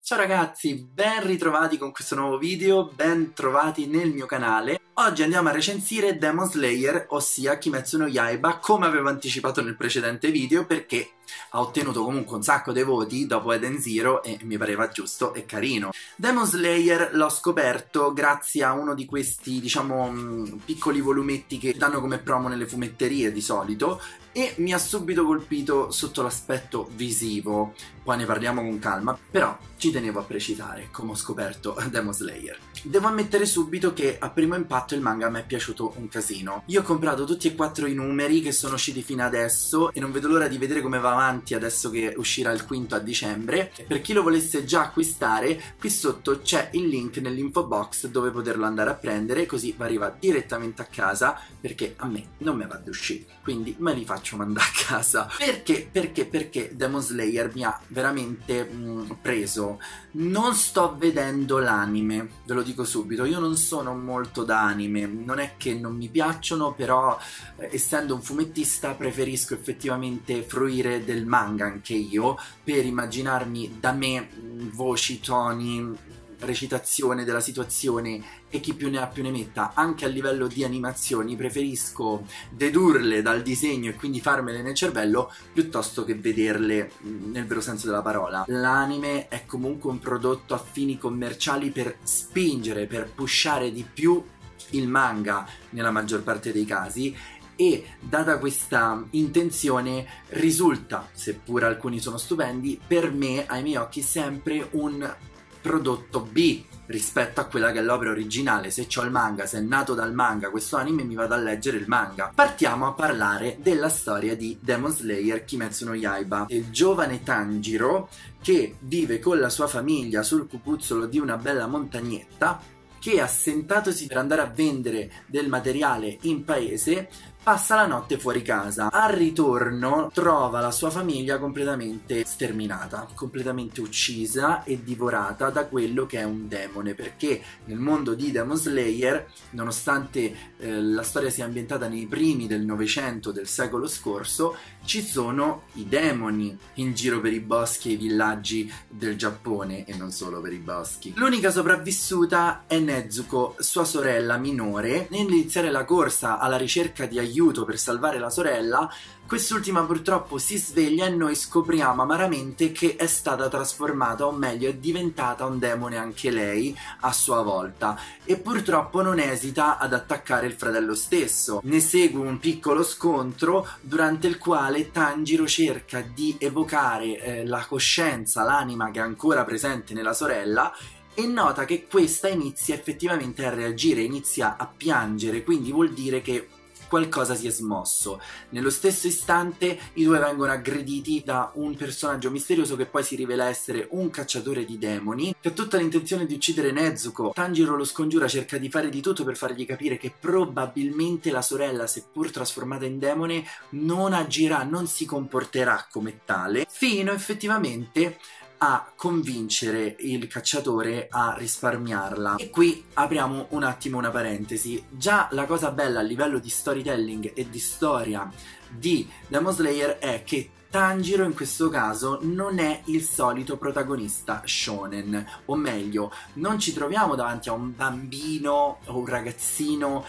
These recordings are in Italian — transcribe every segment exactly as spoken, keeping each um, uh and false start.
Ciao ragazzi, ben ritrovati con questo nuovo video, ben trovati nel mio canale. Oggi andiamo a recensire Demon Slayer, ossia Kimetsu no Yaiba, come avevo anticipato nel precedente video, perché ha ottenuto comunque un sacco di voti dopo Eden Zero e mi pareva giusto e carino. Demon Slayer l'ho scoperto grazie a uno di questi, diciamo, piccoli volumetti che danno come promo nelle fumetterie di solito, e mi ha subito colpito sotto l'aspetto visivo. Poi ne parliamo con calma, però ci tenevo a precisare come ho scoperto Demon Slayer. Devo ammettere subito che a primo impatto il manga mi è piaciuto un casino. Io ho comprato tutti e quattro i numeri che sono usciti fino adesso e non vedo l'ora di vedere come va avanti adesso che uscirà il quinto a dicembre. Per chi lo volesse già acquistare, qui sotto c'è il link nell'info box dove poterlo andare a prendere, così vi arriva direttamente a casa, perché a me non me va di uscire, quindi me li faccio mandare a casa. Perché? Perché? Perché Demon Slayer mi ha veramente mh, preso. Non sto vedendo l'anime, ve lo dico subito, io non sono molto da anime, non è che non mi piacciono, però eh, essendo un fumettista preferisco effettivamente fruire del manga anche io, per immaginarmi da me mh, voci, toni, recitazione della situazione e chi più ne ha più ne metta. Anche a livello di animazioni preferisco dedurle dal disegno e quindi farmele nel cervello piuttosto che vederle nel vero senso della parola. L'anime è comunque un prodotto a fini commerciali per spingere, per pushare di più il manga nella maggior parte dei casi, e data questa intenzione risulta, seppur alcuni sono stupendi, per me, ai miei occhi, sempre un prodotto B rispetto a quella che è l'opera originale. Se c'ho il manga, se è nato dal manga questo anime, mi vado a leggere il manga. Partiamo a parlare della storia di Demon Slayer Kimetsu no Yaiba. Il giovane Tanjiro che vive con la sua famiglia sul cucuzzolo di una bella montagnetta, che assentatosi per andare a vendere del materiale in paese passa la notte fuori casa. Al ritorno trova la sua famiglia completamente sterminata, completamente uccisa e divorata da quello che è un demone, perché nel mondo di Demon Slayer, nonostante eh, la storia sia ambientata nei primi del Novecento del secolo scorso, ci sono i demoni in giro per i boschi e i villaggi del Giappone, e non solo per i boschi. L'unica sopravvissuta è Nezuko, sua sorella minore. Nell'iniziare la corsa alla ricerca di aiuto per salvare la sorella, quest'ultima purtroppo si sveglia e noi scopriamo amaramente che è stata trasformata, o meglio è diventata un demone anche lei a sua volta, e purtroppo non esita ad attaccare il fratello stesso. Ne segue un piccolo scontro durante il quale Tanjiro cerca di evocare eh, la coscienza, l'anima che è ancora presente nella sorella, e nota che questa inizia effettivamente a reagire, inizia a piangere, quindi vuol dire che qualcosa si è smosso. Nello stesso istante i due vengono aggrediti da un personaggio misterioso che poi si rivela essere un cacciatore di demoni, che ha tutta l'intenzione di uccidere Nezuko. Tanjiro lo scongiura, cerca di fare di tutto per fargli capire che probabilmente la sorella, seppur trasformata in demone, non agirà, non si comporterà come tale, fino effettivamente a convincere il cacciatore a risparmiarla. E qui apriamo un attimo una parentesi. Già la cosa bella a livello di storytelling e di storia di Demon Slayer è che Tanjiro in questo caso non è il solito protagonista shonen, o meglio, non ci troviamo davanti a un bambino o un ragazzino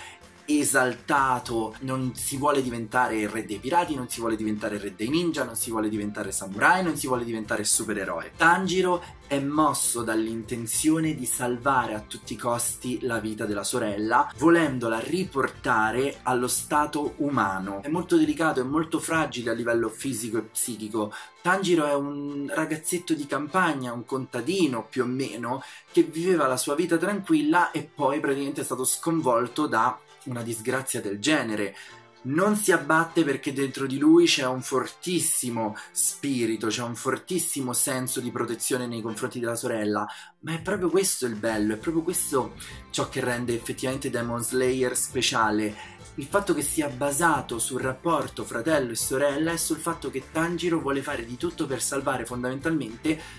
esaltato, non si vuole diventare il re dei pirati, non si vuole diventare il re dei ninja, non si vuole diventare samurai, non si vuole diventare supereroe. Tanjiro è mosso dall'intenzione di salvare a tutti i costi la vita della sorella, volendola riportare allo stato umano. È molto delicato, è molto fragile a livello fisico e psichico. Tanjiro è un ragazzetto di campagna, un contadino più o meno, che viveva la sua vita tranquilla e poi praticamente è stato sconvolto da una disgrazia del genere. Non si abbatte perché dentro di lui c'è un fortissimo spirito, c'è un fortissimo senso di protezione nei confronti della sorella, ma è proprio questo il bello, è proprio questo ciò che rende effettivamente Demon Slayer speciale. Il fatto che sia basato sul rapporto fratello e sorella e sul fatto che Tanjiro vuole fare di tutto per salvare fondamentalmente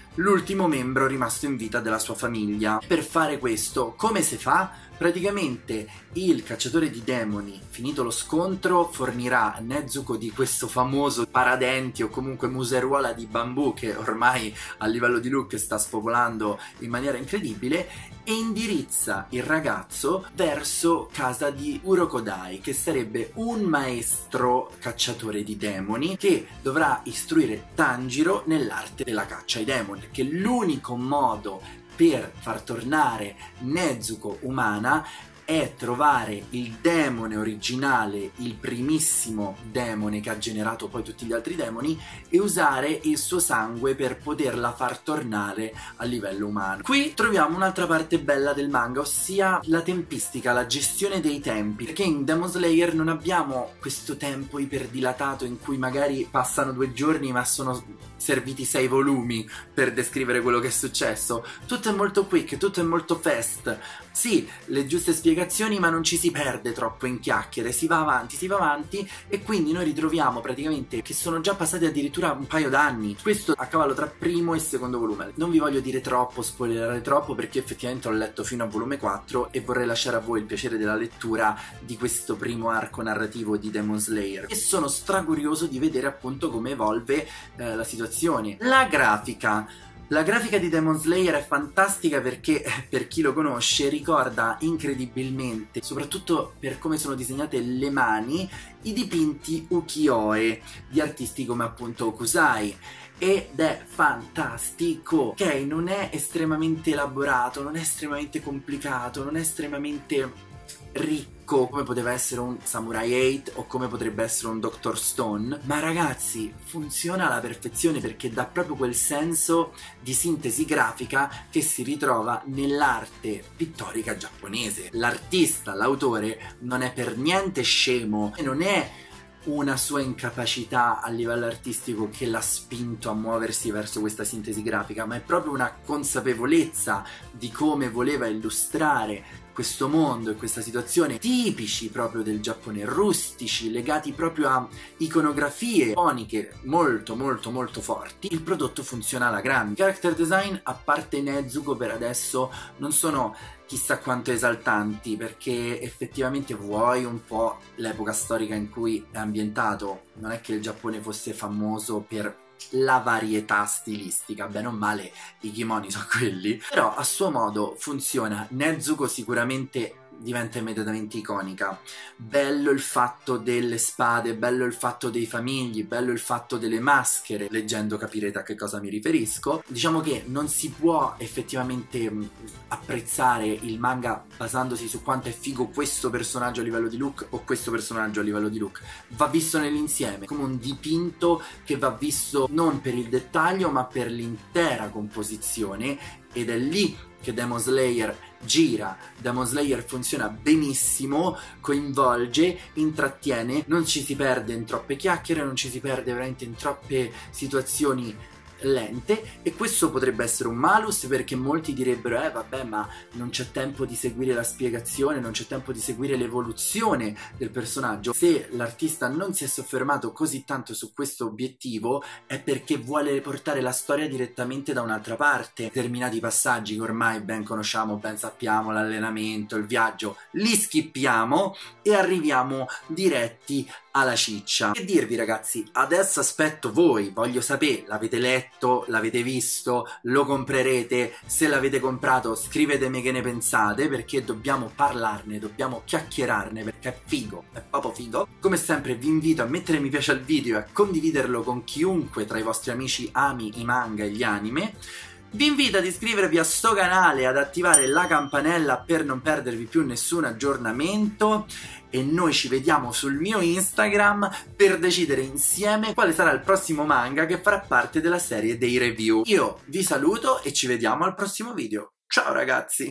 l'ultimo membro rimasto in vita della sua famiglia. Per fare questo, come si fa? Praticamente il cacciatore di demoni, finito lo scontro, fornirà Nezuko di questo famoso paradenti o comunque museruola di bambù che ormai a livello di look sta spopolando in maniera incredibile, e indirizza il ragazzo verso casa di Urokodai, che sarebbe un maestro cacciatore di demoni che dovrà istruire Tanjiro nell'arte della caccia ai demoni, perché l'unico modo per far tornare Nezuko umana è trovare il demone originale, il primissimo demone che ha generato poi tutti gli altri demoni, e usare il suo sangue per poterla far tornare a livello umano. Qui troviamo un'altra parte bella del manga, ossia la tempistica, la gestione dei tempi, perché in Demon Slayer non abbiamo questo tempo iperdilatato in cui magari passano due giorni ma sono serviti sei volumi per descrivere quello che è successo. Tutto è molto quick, tutto è molto fast. Sì, le giuste spiegazioni, ma non ci si perde troppo in chiacchiere, si va avanti, si va avanti, e quindi noi ritroviamo praticamente che sono già passati addirittura un paio d'anni. Questo a cavallo tra primo e secondo volume. Non vi voglio dire troppo, spoilerare troppo, perché effettivamente ho letto fino a volume quattro e vorrei lasciare a voi il piacere della lettura di questo primo arco narrativo di Demon Slayer, e sono stracurioso di vedere appunto come evolve eh, la situazione. La grafica. La grafica di Demon Slayer è fantastica perché, per chi lo conosce, ricorda incredibilmente, soprattutto per come sono disegnate le mani, i dipinti ukiyo-e di artisti come appunto Okusai. Ed è fantastico, ok? Non è estremamente elaborato, non è estremamente complicato, non è estremamente ricco come poteva essere un Samurai otto o come potrebbe essere un Doctor Stone, ma ragazzi funziona alla perfezione perché dà proprio quel senso di sintesi grafica che si ritrova nell'arte pittorica giapponese. L'artista, l'autore, non è per niente scemo e non è una sua incapacità a livello artistico che l'ha spinto a muoversi verso questa sintesi grafica, ma è proprio una consapevolezza di come voleva illustrare questo mondo e questa situazione tipici proprio del Giappone, rustici, legati proprio a iconografie iconiche molto molto molto forti. Il prodotto funziona alla grande. I character design, a parte Nezuko, per adesso non sono chissà quanto esaltanti, perché effettivamente vuoi un po' l'epoca storica in cui è ambientato, non è che il Giappone fosse famoso per la varietà stilistica, bene o male i kimono sono quelli, però a suo modo funziona. Nezuko sicuramente diventa immediatamente iconica. Bello il fatto delle spade, bello il fatto dei famigli, bello il fatto delle maschere. Leggendo capirete a che cosa mi riferisco. Diciamo che non si può effettivamente apprezzare il manga basandosi su quanto è figo questo personaggio a livello di look o questo personaggio a livello di look. Va visto nell'insieme, come un dipinto che va visto non per il dettaglio ma per l'intera composizione, ed è lì che Demon Slayer gira. Demon Slayer funziona benissimo, coinvolge, intrattiene, non ci si perde in troppe chiacchiere, non ci si perde veramente in troppe situazioni lente, e questo potrebbe essere un malus, perché molti direbbero eh vabbè, ma non c'è tempo di seguire la spiegazione, non c'è tempo di seguire l'evoluzione del personaggio. Se l'artista non si è soffermato così tanto su questo obiettivo è perché vuole portare la storia direttamente da un'altra parte. Determinati passaggi che ormai ben conosciamo, ben sappiamo, l'allenamento, il viaggio, li skippiamo e arriviamo diretti alla ciccia. Che dirvi ragazzi, adesso aspetto voi, voglio sapere, l'avete letto, l'avete visto, lo comprerete? Se l'avete comprato scrivetemi che ne pensate, perché dobbiamo parlarne, dobbiamo chiacchierarne, perché è figo, è proprio figo. Come sempre vi invito a mettere mi piace al video e a condividerlo con chiunque tra i vostri amici ami i manga e gli anime. Vi invito ad iscrivervi a sto canale e ad attivare la campanella per non perdervi più nessun aggiornamento, e noi ci vediamo sul mio Instagram per decidere insieme quale sarà il prossimo manga che farà parte della serie dei review. Io vi saluto e ci vediamo al prossimo video. Ciao ragazzi!